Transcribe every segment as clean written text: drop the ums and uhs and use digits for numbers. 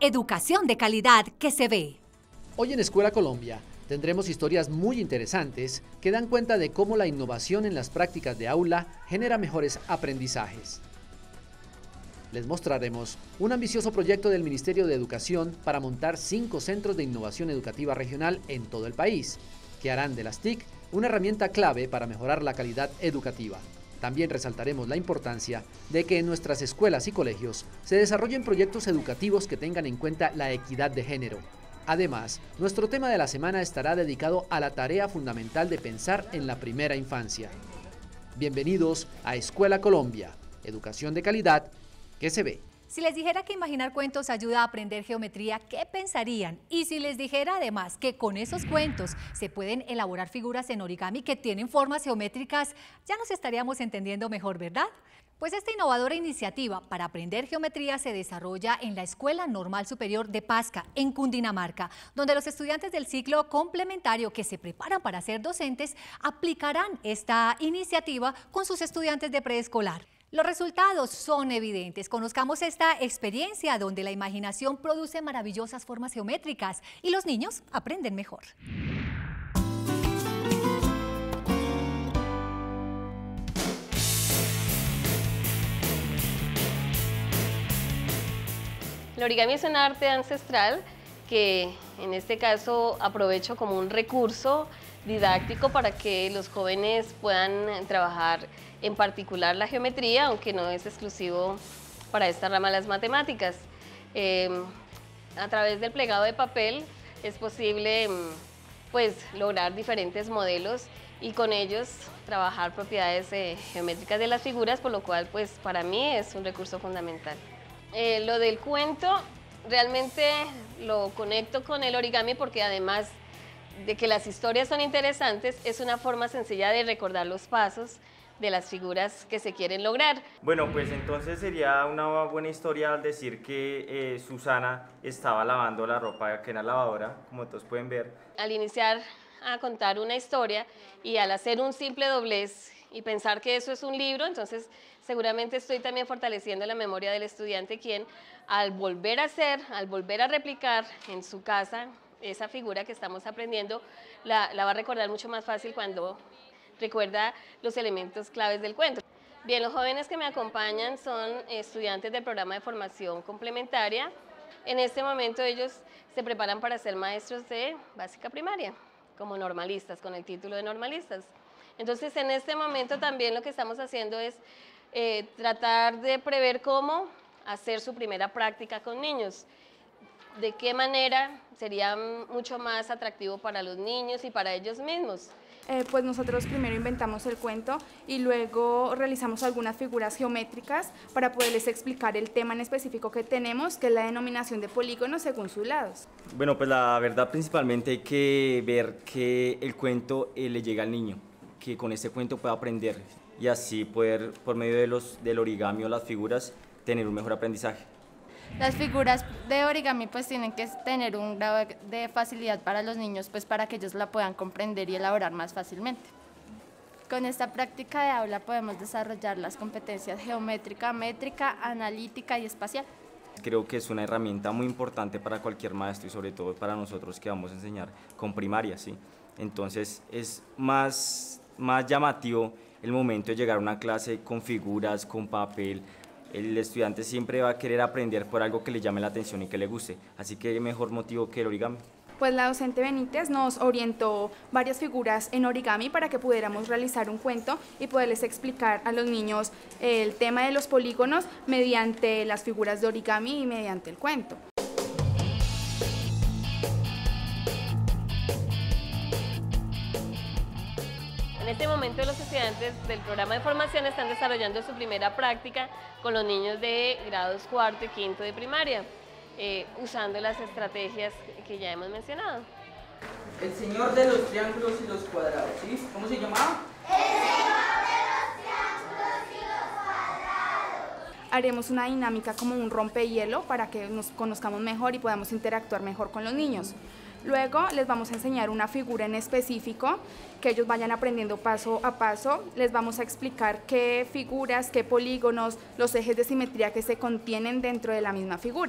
educación de calidad que se ve. Hoy en Escuela Colombia tendremos historias muy interesantes que dan cuenta de cómo la innovación en las prácticas de aula genera mejores aprendizajes. Les mostraremos un ambicioso proyecto del Ministerio de Educación para montar 5 centros de innovación educativa regional en todo el país, que harán de las TIC una herramienta clave para mejorar la calidad educativa. También resaltaremos la importancia de que en nuestras escuelas y colegios se desarrollen proyectos educativos que tengan en cuenta la equidad de género. Además, nuestro tema de la semana estará dedicado a la tarea fundamental de pensar en la primera infancia. Bienvenidos a Escuela Colombia, educación de calidad que se ve. Si les dijera que imaginar cuentos ayuda a aprender geometría, ¿qué pensarían? Y si les dijera además que con esos cuentos se pueden elaborar figuras en origami que tienen formas geométricas, ya nos estaríamos entendiendo mejor, ¿verdad? Pues esta innovadora iniciativa para aprender geometría se desarrolla en la Escuela Normal Superior de Pasca, en Cundinamarca, donde los estudiantes del ciclo complementario que se preparan para ser docentes aplicarán esta iniciativa con sus estudiantes de preescolar. Los resultados son evidentes. Conozcamos esta experiencia donde la imaginación produce maravillosas formas geométricas y los niños aprenden mejor. El origami es un arte ancestral que en este caso aprovecho como un recurso didáctico para que los jóvenes puedan trabajar en particular la geometría, aunque no es exclusivo para esta rama de las matemáticas. A través del plegado de papel es posible pues, lograr diferentes modelos y con ellos trabajar propiedades geométricas de las figuras, por lo cual pues, para mí es un recurso fundamental. Lo del cuento realmente lo conecto con el origami porque además de que las historias son interesantes, es una forma sencilla de recordar los pasos de las figuras que se quieren lograr. Bueno, pues entonces sería una buena historia al decir que Susana estaba lavando la ropa aquí en la lavadora, como todos pueden ver. Al iniciar a contar una historia y al hacer un simple doblez y pensar que eso es un libro, entonces seguramente estoy también fortaleciendo la memoria del estudiante, quien al volver a hacer, al volver a replicar en su casa esa figura que estamos aprendiendo, la va a recordar mucho más fácil cuando recuerda los elementos claves del cuento. Bien, los jóvenes que me acompañan son estudiantes del programa de formación complementaria. En este momento ellos se preparan para ser maestros de básica primaria, como normalistas, con el título de normalistas. Entonces, en este momento también lo que estamos haciendo es tratar de prever cómo hacer su primera práctica con niños. De qué manera sería mucho más atractivo para los niños y para ellos mismos. Pues nosotros primero inventamos el cuento y luego realizamos algunas figuras geométricas para poderles explicar el tema en específico que tenemos, que es la denominación de polígonos según sus lados. Bueno, pues la verdad principalmente hay que ver que el cuento le llega al niño, que con este cuento pueda aprender y así poder, por medio del origami o las figuras, tener un mejor aprendizaje. Las figuras de origami pues tienen que tener un grado de facilidad para los niños pues para que ellos la puedan comprender y elaborar más fácilmente. Con esta práctica de aula podemos desarrollar las competencias geométrica, métrica, analítica y espacial. Creo que es una herramienta muy importante para cualquier maestro y sobre todo para nosotros que vamos a enseñar con primaria, ¿sí? Entonces es más llamativo el momento de llegar a una clase con figuras, con papel. El estudiante siempre va a querer aprender por algo que le llame la atención y que le guste, así que mejor motivo que el origami. Pues la docente Benítez nos orientó varias figuras en origami para que pudiéramos realizar un cuento y poderles explicar a los niños el tema de los polígonos mediante las figuras de origami y mediante el cuento. En este momento los estudiantes del programa de formación están desarrollando su primera práctica con los niños de grados cuarto y quinto de primaria, usando las estrategias que ya hemos mencionado. El señor de los triángulos y los cuadrados, ¿sí? ¿Cómo se llamaba? El señor de los triángulos y los cuadrados. Haremos una dinámica como un rompehielo para que nos conozcamos mejor y podamos interactuar mejor con los niños. Luego les vamos a enseñar una figura en específico que ellos vayan aprendiendo paso a paso. Les vamos a explicar qué figuras, qué polígonos, los ejes de simetría que se contienen dentro de la misma figura.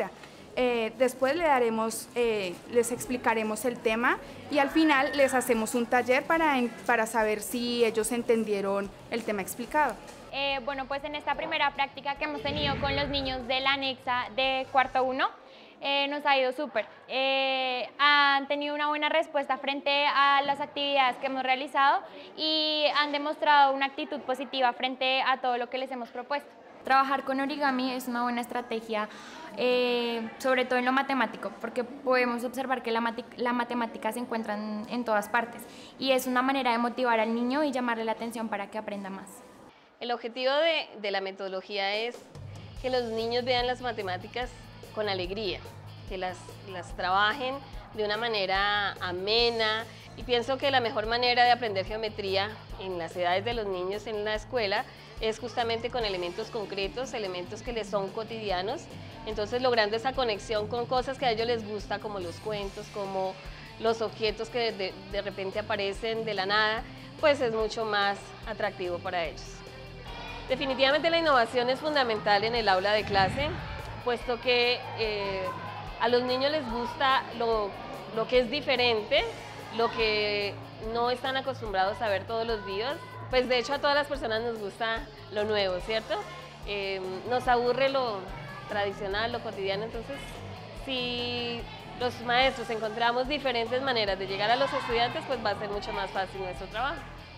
Después les explicaremos el tema y al final les hacemos un taller para saber si ellos entendieron el tema explicado. Bueno, pues en esta primera práctica que hemos tenido con los niños de la anexa de cuarto 1, nos ha ido súper. Han tenido una buena respuesta frente a las actividades que hemos realizado y han demostrado una actitud positiva frente a todo lo que les hemos propuesto. Trabajar con origami es una buena estrategia, sobre todo en lo matemático, porque podemos observar que la matemática se encuentra en todas partes y es una manera de motivar al niño y llamarle la atención para que aprenda más. El objetivo de la metodología es que los niños vean las matemáticas con alegría, que las trabajen de una manera amena, y pienso que la mejor manera de aprender geometría en las edades de los niños en la escuela es justamente con elementos concretos, elementos que les son cotidianos, entonces logrando esa conexión con cosas que a ellos les gusta, como los cuentos, como los objetos que de repente aparecen de la nada, pues es mucho más atractivo para ellos. Definitivamente la innovación es fundamental en el aula de clase, puesto que a los niños les gusta lo que es diferente, lo que no están acostumbrados a ver todos los días. Pues de hecho a todas las personas nos gusta lo nuevo, ¿cierto? Nos aburre lo tradicional, lo cotidiano, entonces si los maestros encontramos diferentes maneras de llegar a los estudiantes, pues va a ser mucho más fácil nuestro trabajo.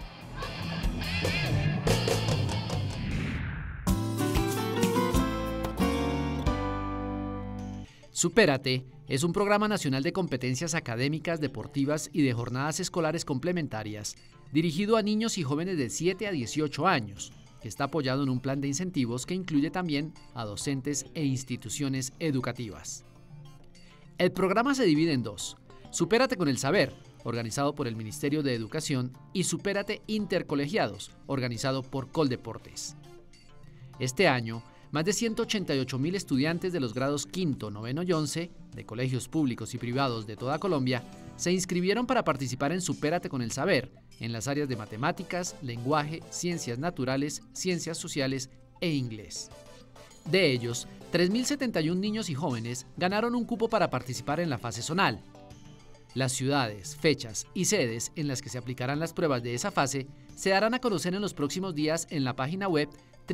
Supérate es un programa nacional de competencias académicas, deportivas y de jornadas escolares complementarias, dirigido a niños y jóvenes de 7 a 18 años, que está apoyado en un plan de incentivos que incluye también a docentes e instituciones educativas. El programa se divide en dos: Supérate con el Saber, organizado por el Ministerio de Educación, y Supérate Intercolegiados, organizado por Coldeportes. Este año, más de 188.000 estudiantes de los grados quinto, noveno y 11 de colegios públicos y privados de toda Colombia se inscribieron para participar en Supérate con el Saber en las áreas de matemáticas, lenguaje, ciencias naturales, ciencias sociales e inglés. De ellos, 3.071 niños y jóvenes ganaron un cupo para participar en la fase zonal. Las ciudades, fechas y sedes en las que se aplicarán las pruebas de esa fase se darán a conocer en los próximos días en la página web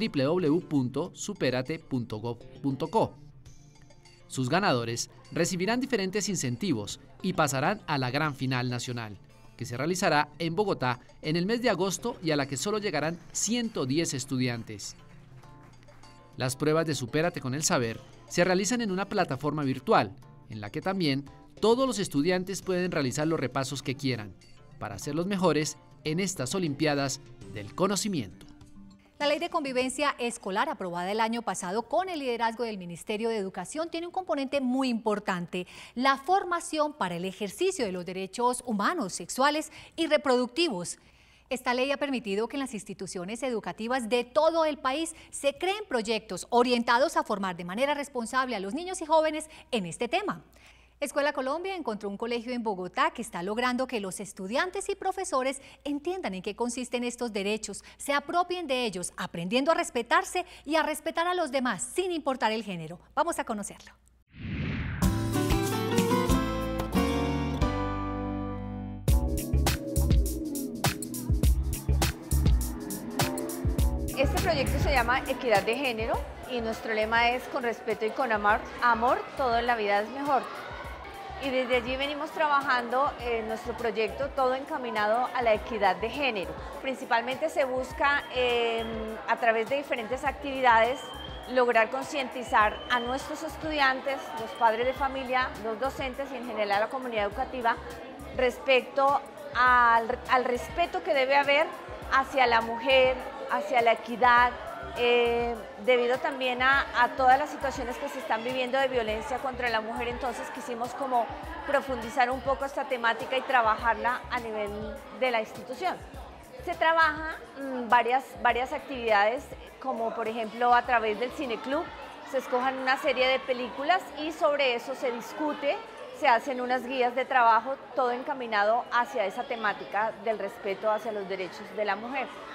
www.superate.gov.co. Sus ganadores recibirán diferentes incentivos y pasarán a la gran final nacional, que se realizará en Bogotá en el mes de agosto y a la que solo llegarán 110 estudiantes. Las pruebas de Supérate con el Saber se realizan en una plataforma virtual, en la que también todos los estudiantes pueden realizar los repasos que quieran, para ser los mejores en estas Olimpiadas del Conocimiento. La Ley de Convivencia Escolar, aprobada el año pasado con el liderazgo del Ministerio de Educación, tiene un componente muy importante: la formación para el ejercicio de los derechos humanos, sexuales y reproductivos. Esta ley ha permitido que en las instituciones educativas de todo el país se creen proyectos orientados a formar de manera responsable a los niños y jóvenes en este tema. Escuela Colombia encontró un colegio en Bogotá que está logrando que los estudiantes y profesores entiendan en qué consisten estos derechos, se apropien de ellos, aprendiendo a respetarse y a respetar a los demás, sin importar el género. Vamos a conocerlo. Este proyecto se llama Equidad de Género y nuestro lema es: con respeto y con amor, todo en la vida es mejor. Y desde allí venimos trabajando en nuestro proyecto todo encaminado a la equidad de género. Principalmente se busca a través de diferentes actividades lograr concientizar a nuestros estudiantes, los padres de familia, los docentes y en general a la comunidad educativa respecto al respeto que debe haber hacia la mujer, hacia la equidad, debido también a todas las situaciones que se están viviendo de violencia contra la mujer. Entonces quisimos como profundizar un poco esta temática y trabajarla a nivel de la institución. Se trabaja varias actividades, como por ejemplo a través del cineclub, se escojan una serie de películas y sobre eso se discute, se hacen unas guías de trabajo, todo encaminado hacia esa temática del respeto hacia los derechos de la mujer.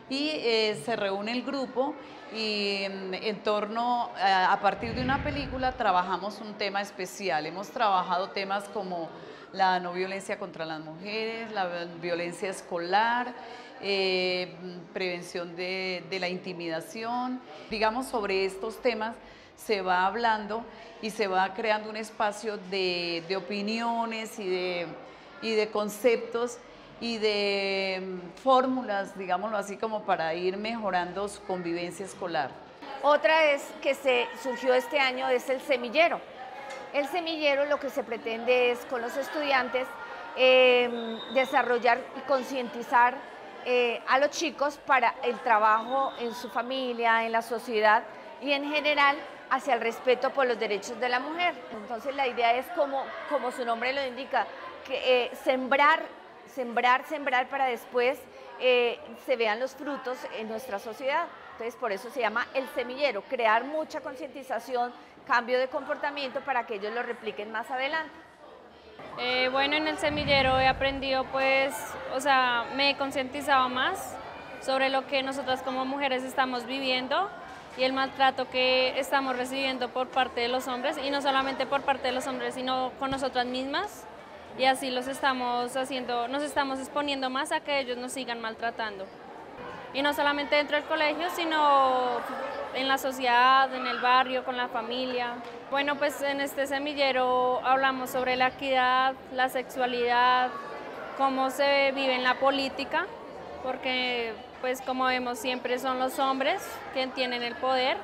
y se reúne el grupo y en torno, a partir de una película, trabajamos un tema especial. Hemos trabajado temas como la no violencia contra las mujeres, la violencia escolar, prevención de la intimidación. Digamos, sobre estos temas se va hablando y se va creando un espacio de opiniones y de conceptos y de fórmulas, digámoslo así, como para ir mejorando su convivencia escolar. Otra es que surgió este año es el semillero. El semillero lo que se pretende es con los estudiantes desarrollar y concientizar a los chicos para el trabajo en su familia, en la sociedad y en general hacia el respeto por los derechos de la mujer. Entonces la idea es, como su nombre lo indica, que sembrar para después se vean los frutos en nuestra sociedad. Entonces por eso se llama el semillero, crear mucha concientización, cambio de comportamiento para que ellos lo repliquen más adelante. Bueno, en el semillero he aprendido, pues, me he concientizado más sobre lo que nosotras como mujeres estamos viviendo y el maltrato que estamos recibiendo por parte de los hombres, y no solamente por parte de los hombres, sino con nosotras mismas, y así nos estamos exponiendo más a que ellos nos sigan maltratando. Y no solamente dentro del colegio, sino en la sociedad, en el barrio, con la familia. Bueno, pues en este semillero hablamos sobre la equidad, la sexualidad, cómo se vive en la política, porque pues como vemos siempre son los hombres quienes tienen el poder,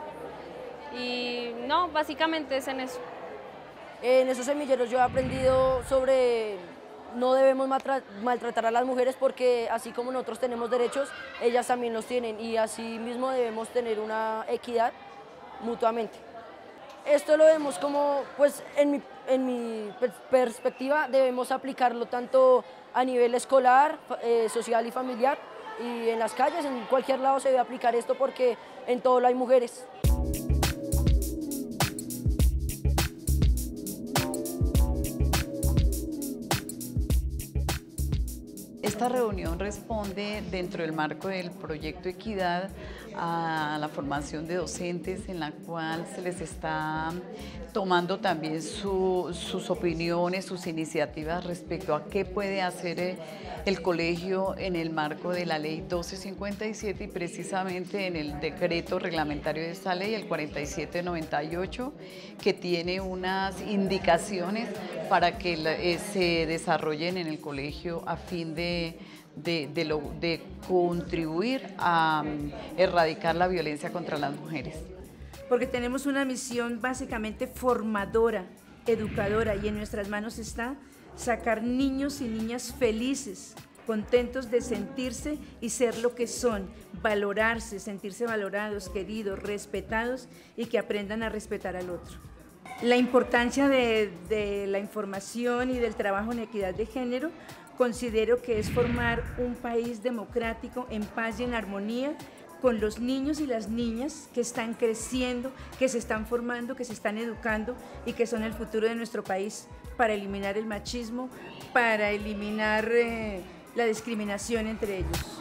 y no, básicamente es en eso. En esos semilleros yo he aprendido sobre no debemos maltratar a las mujeres, porque así como nosotros tenemos derechos, ellas también los tienen, y así mismo debemos tener una equidad mutuamente. Esto lo vemos como, pues en mi perspectiva, debemos aplicarlo tanto a nivel escolar, social y familiar, y en las calles, en cualquier lado se debe aplicar esto, porque en todo lo hay mujeres. Esta reunión responde, dentro del marco del proyecto Equidad, a la formación de docentes, en la cual se les está tomando también sus opiniones, sus iniciativas respecto a qué puede hacer el colegio en el marco de la ley 1257 y precisamente en el decreto reglamentario de esta ley, el 4798, que tiene unas indicaciones para que se desarrollen en el colegio a fin de contribuir a erradicar la violencia contra las mujeres. Porque tenemos una misión básicamente formadora, educadora, y en nuestras manos está sacar niños y niñas felices, contentos de sentirse y ser lo que son, valorarse, sentirse valorados, queridos, respetados, y que aprendan a respetar al otro. La importancia de la información y del trabajo en equidad de género, considero que es formar un país democrático, en paz y en armonía, con los niños y las niñas que están creciendo, que se están formando, que se están educando y que son el futuro de nuestro país, para eliminar el machismo, para eliminar la discriminación entre ellos.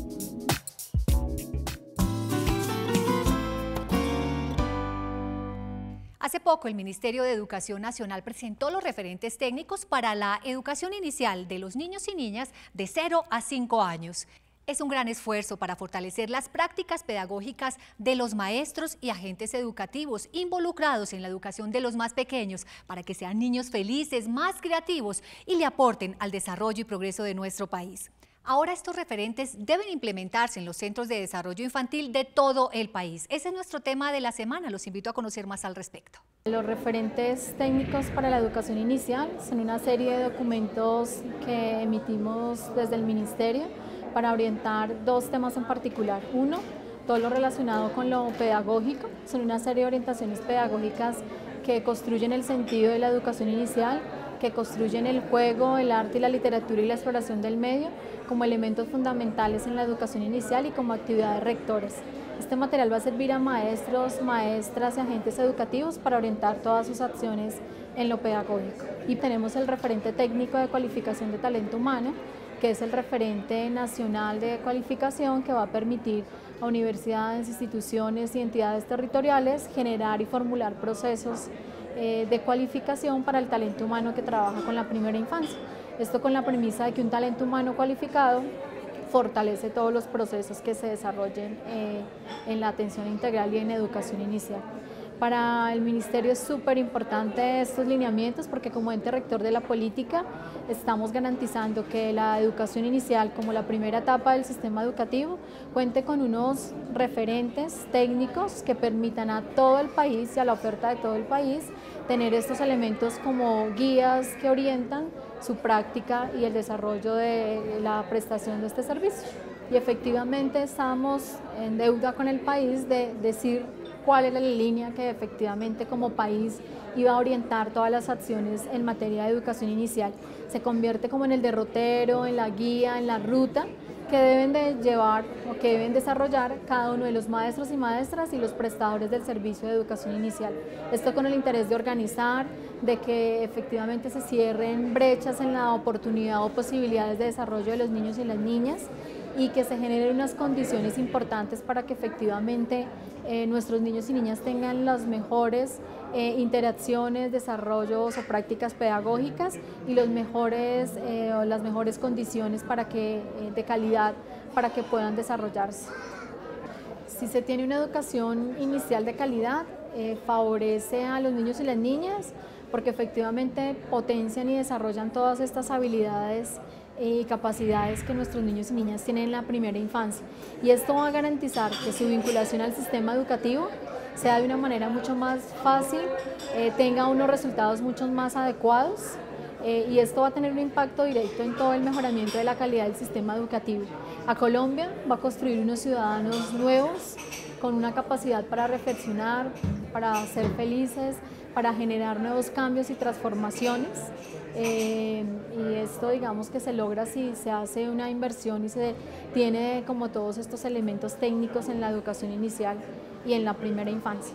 Hace poco el Ministerio de Educación Nacional presentó los referentes técnicos para la educación inicial de los niños y niñas de 0 a 5 años. Es un gran esfuerzo para fortalecer las prácticas pedagógicas de los maestros y agentes educativos involucrados en la educación de los más pequeños, para que sean niños felices, más creativos y le aporten al desarrollo y progreso de nuestro país. Ahora estos referentes deben implementarse en los centros de desarrollo infantil de todo el país. Ese es nuestro tema de la semana. Los invito a conocer más al respecto. Los referentes técnicos para la educación inicial son una serie de documentos que emitimos desde el Ministerio para orientar dos temas en particular. Uno, todo lo relacionado con lo pedagógico. Son una serie de orientaciones pedagógicas que construyen el sentido de la educación inicial, que construyen el juego, el arte y la literatura y la exploración del medio como elementos fundamentales en la educación inicial y como actividades rectoras. Este material va a servir a maestros, maestras y agentes educativos para orientar todas sus acciones en lo pedagógico. Y tenemos el referente técnico de cualificación de talento humano, que es el referente nacional de cualificación que va a permitir a universidades, instituciones y entidades territoriales generar y formular procesos de cualificación para el talento humano que trabaja con la primera infancia. Esto con la premisa de que un talento humano cualificado fortalece todos los procesos que se desarrollen en la atención integral y en educación inicial. Para el Ministerio es súper importante estos lineamientos porque como ente rector de la política estamos garantizando que la educación inicial como la primera etapa del sistema educativo cuente con unos referentes técnicos que permitan a todo el país y a la oferta de todo el país tener estos elementos como guías que orientan su práctica y el desarrollo de la prestación de este servicio. Y efectivamente estamos en deuda con el país de decir cuál era la línea que efectivamente como país iba a orientar todas las acciones en materia de educación inicial. Se convierte como en el derrotero, en la guía, en la ruta que deben de llevar o que deben desarrollar cada uno de los maestros y maestras y los prestadores del servicio de educación inicial. Esto con el interés de organizar, de que efectivamente se cierren brechas en la oportunidad o posibilidades de desarrollo de los niños y las niñas y que se generen unas condiciones importantes para que efectivamente nuestros niños y niñas tengan las mejores interacciones, desarrollos o prácticas pedagógicas y las mejores condiciones para que, de calidad para que puedan desarrollarse. Si se tiene una educación inicial de calidad, favorece a los niños y las niñas porque efectivamente potencian y desarrollan todas estas habilidades y capacidades que nuestros niños y niñas tienen en la primera infancia. Y esto va a garantizar que su vinculación al sistema educativo sea de una manera mucho más fácil, tenga unos resultados mucho más adecuados y esto va a tener un impacto directo en todo el mejoramiento de la calidad del sistema educativo. A Colombia va a construir unos ciudadanos nuevos con una capacidad para reflexionar, para ser felices, para generar nuevos cambios y transformaciones y esto digamos que se logra si se hace una inversión y se tiene como todos estos elementos técnicos en la educación inicial y en la primera infancia.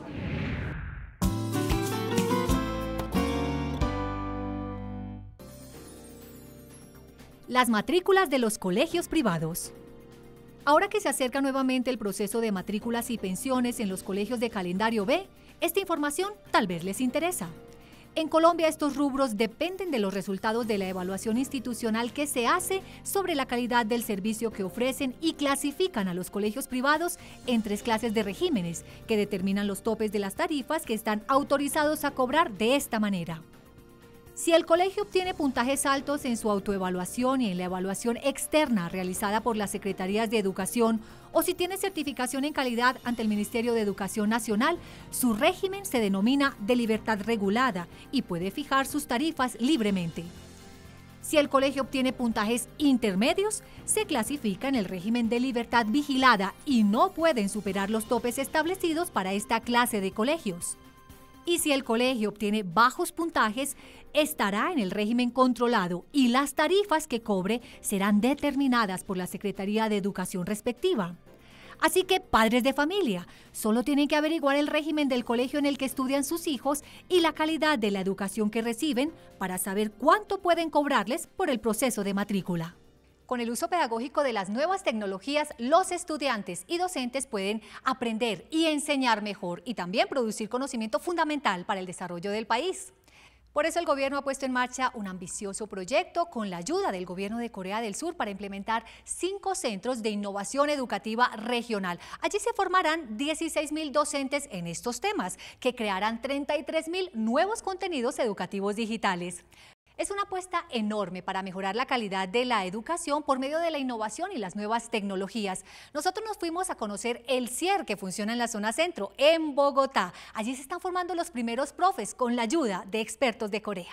Las matrículas de los colegios privados. Ahora que se acerca nuevamente el proceso de matrículas y pensiones en los colegios de calendario B, esta información tal vez les interesa. En Colombia estos rubros dependen de los resultados de la evaluación institucional que se hace sobre la calidad del servicio que ofrecen y clasifican a los colegios privados en 3 clases de regímenes que determinan los topes de las tarifas que están autorizados a cobrar de esta manera. Si el colegio obtiene puntajes altos en su autoevaluación y en la evaluación externa realizada por las Secretarías de Educación o si tiene certificación en calidad ante el Ministerio de Educación Nacional, su régimen se denomina de libertad regulada y puede fijar sus tarifas libremente. Si el colegio obtiene puntajes intermedios, se clasifica en el régimen de libertad vigilada y no pueden superar los topes establecidos para esta clase de colegios. Y si el colegio obtiene bajos puntajes, estará en el régimen controlado y las tarifas que cobre serán determinadas por la Secretaría de Educación respectiva. Así que, padres de familia, solo tienen que averiguar el régimen del colegio en el que estudian sus hijos y la calidad de la educación que reciben para saber cuánto pueden cobrarles por el proceso de matrícula. Con el uso pedagógico de las nuevas tecnologías, los estudiantes y docentes pueden aprender y enseñar mejor y también producir conocimiento fundamental para el desarrollo del país. Por eso el gobierno ha puesto en marcha un ambicioso proyecto con la ayuda del gobierno de Corea del Sur para implementar 5 centros de innovación educativa regional. Allí se formarán 16.000 docentes en estos temas, que crearán 33.000 nuevos contenidos educativos digitales. Es una apuesta enorme para mejorar la calidad de la educación por medio de la innovación y las nuevas tecnologías. Nosotros nos fuimos a conocer el CIER que funciona en la zona centro, en Bogotá. Allí se están formando los primeros profes con la ayuda de expertos de Corea.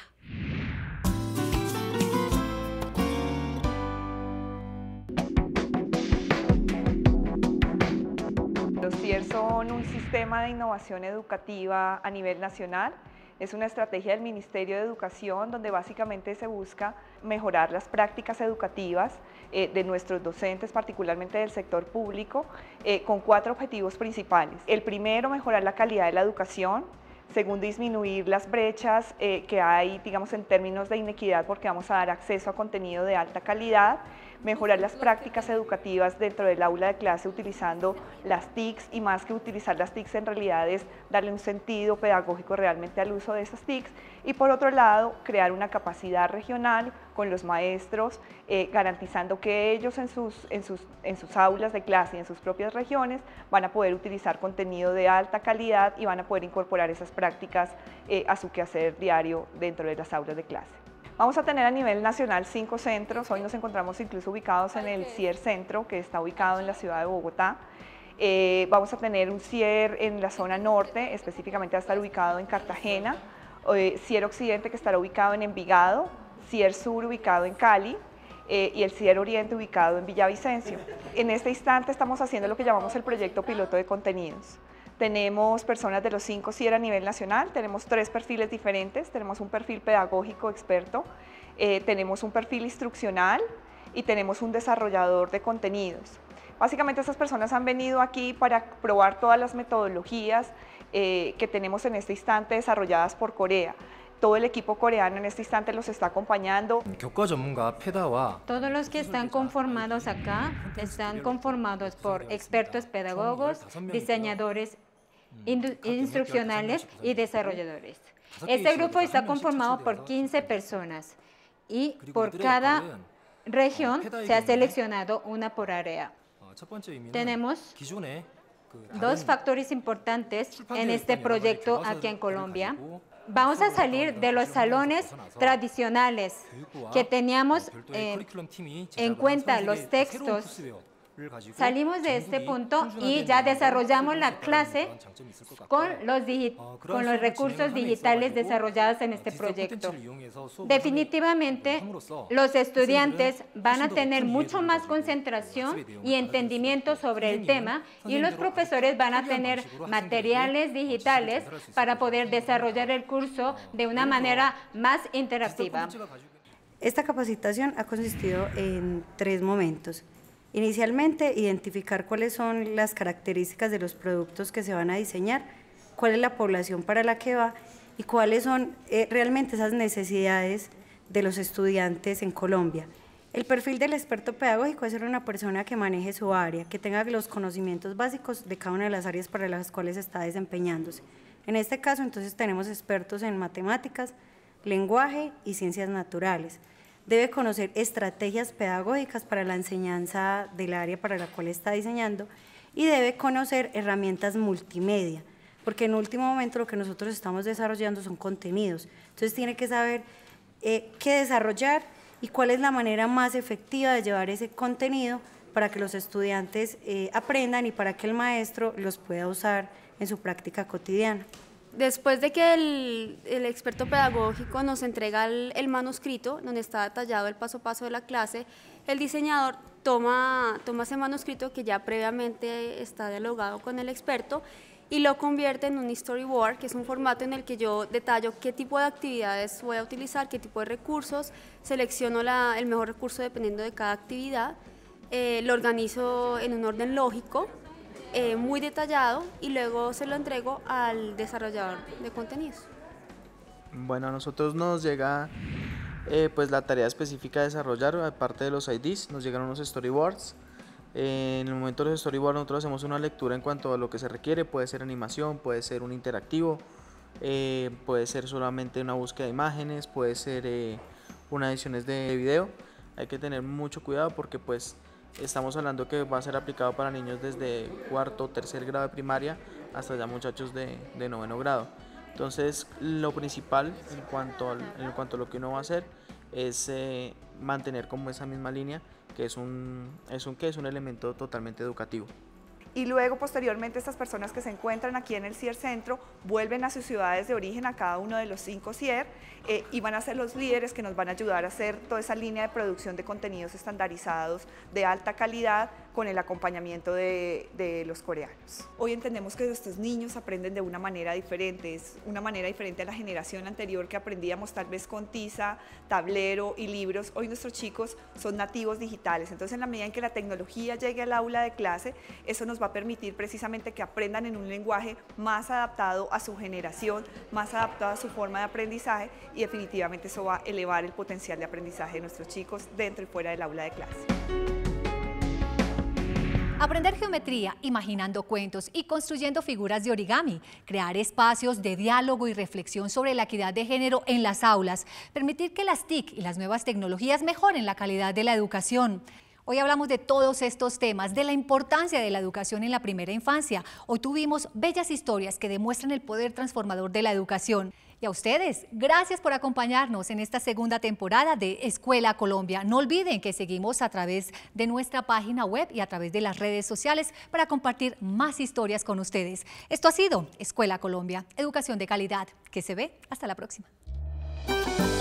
Los CIER son un sistema de innovación educativa a nivel nacional. Es una estrategia del Ministerio de Educación donde básicamente se busca mejorar las prácticas educativas de nuestros docentes, particularmente del sector público, con 4 objetivos principales. El primero, mejorar la calidad de la educación. Segundo, disminuir las brechas que hay, digamos, en términos de inequidad, porque vamos a dar acceso a contenido de alta calidad. Mejorar las prácticas educativas dentro del aula de clase utilizando las TICs, y más que utilizar las TICs en realidad es darle un sentido pedagógico realmente al uso de esas TICs. Y por otro lado, crear una capacidad regional con los maestros, garantizando que ellos en sus aulas de clase y en sus propias regiones van a poder utilizar contenido de alta calidad y van a poder incorporar esas prácticas a su quehacer diario dentro de las aulas de clase. Vamos a tener a nivel nacional 5 centros, hoy nos encontramos incluso ubicados en el CIER Centro, que está ubicado en la ciudad de Bogotá. Vamos a tener un CIER en la zona norte, específicamente va a estar ubicado en Cartagena, CIER Occidente que estará ubicado en Envigado, CIER Sur ubicado en Cali, y el CIER Oriente ubicado en Villavicencio. En este instante estamos haciendo lo que llamamos el proyecto piloto de contenidos. Tenemos personas de los 5 CIER a nivel nacional, tenemos 3 perfiles diferentes, tenemos un perfil pedagógico experto, tenemos un perfil instruccional y tenemos un desarrollador de contenidos. Básicamente estas personas han venido aquí para probar todas las metodologías que tenemos en este instante desarrolladas por Corea. Todo el equipo coreano en este instante los está acompañando. Todos los que están conformados acá están conformados por expertos pedagogos, diseñadores instruccionales y desarrolladores. Este grupo está conformado por 15 personas y por cada región se ha seleccionado una por área. Tenemos 2 factores importantes en este proyecto aquí en Colombia. Vamos a salir de los salones tradicionales que teníamos en cuenta los textos. Salimos de este punto y ya desarrollamos la clase con los recursos digitales desarrollados en este proyecto. Definitivamente, los estudiantes van a tener mucho más concentración y entendimiento sobre el tema, y los profesores van a tener materiales digitales para poder desarrollar el curso de una manera más interactiva. Esta capacitación ha consistido en 3 momentos. Inicialmente, identificar cuáles son las características de los productos que se van a diseñar, cuál es la población para la que va y cuáles son realmente esas necesidades de los estudiantes en Colombia. El perfil del experto pedagógico es ser una persona que maneje su área, que tenga los conocimientos básicos de cada una de las áreas para las cuales está desempeñándose. En este caso, entonces, tenemos expertos en matemáticas, lenguaje y ciencias naturales. Debe conocer estrategias pedagógicas para la enseñanza del área para la cual está diseñando, y debe conocer herramientas multimedia, porque en último momento lo que nosotros estamos desarrollando son contenidos. Entonces tiene que saber qué desarrollar y cuál es la manera más efectiva de llevar ese contenido para que los estudiantes aprendan y para que el maestro los pueda usar en su práctica cotidiana. Después de que el experto pedagógico nos entrega el manuscrito, donde está detallado el paso a paso de la clase, el diseñador toma ese manuscrito que ya previamente está dialogado con el experto y lo convierte en un storyboard, que es un formato en el que yo detallo qué tipo de actividades voy a utilizar, qué tipo de recursos, selecciono el mejor recurso dependiendo de cada actividad, lo organizo en un orden lógico, muy detallado, y luego se lo entrego al desarrollador de contenidos. Bueno, a nosotros nos llega pues la tarea específica de desarrollar, aparte de los IDs, nos llegan unos storyboards. En el momento de los storyboards nosotros hacemos una lectura en cuanto a lo que se requiere, puede ser animación, puede ser un interactivo, puede ser solamente una búsqueda de imágenes, puede ser una edición de video. Hay que tener mucho cuidado porque pues estamos hablando que va a ser aplicado para niños desde 4º o 3er grado de primaria hasta ya muchachos de 9º grado. Entonces, lo principal en cuanto a lo que uno va a hacer es mantener como esa misma línea, que es un elemento totalmente educativo. Y luego, posteriormente, estas personas que se encuentran aquí en el CIER Centro vuelven a sus ciudades de origen, a cada uno de los 5 CIER, y van a ser los líderes que nos van a ayudar a hacer toda esa línea de producción de contenidos estandarizados de alta calidad con el acompañamiento de los coreanos. Hoy entendemos que nuestros niños aprenden de una manera diferente, es una manera diferente a la generación anterior que aprendíamos tal vez con tiza, tablero y libros. Hoy nuestros chicos son nativos digitales, entonces en la medida en que la tecnología llegue al aula de clase, eso nos va a permitir precisamente que aprendan en un lenguaje más adaptado a su generación, más adaptado a su forma de aprendizaje y definitivamente eso va a elevar el potencial de aprendizaje de nuestros chicos dentro y fuera del aula de clase. Aprender geometría imaginando cuentos y construyendo figuras de origami, crear espacios de diálogo y reflexión sobre la equidad de género en las aulas, permitir que las TIC y las nuevas tecnologías mejoren la calidad de la educación. Hoy hablamos de todos estos temas, de la importancia de la educación en la primera infancia. Hoy tuvimos bellas historias que demuestran el poder transformador de la educación. Y a ustedes, gracias por acompañarnos en esta segunda temporada de Escuela Colombia. No olviden que seguimos a través de nuestra página web y a través de las redes sociales para compartir más historias con ustedes. Esto ha sido Escuela Colombia, educación de calidad que se ve. Hasta la próxima.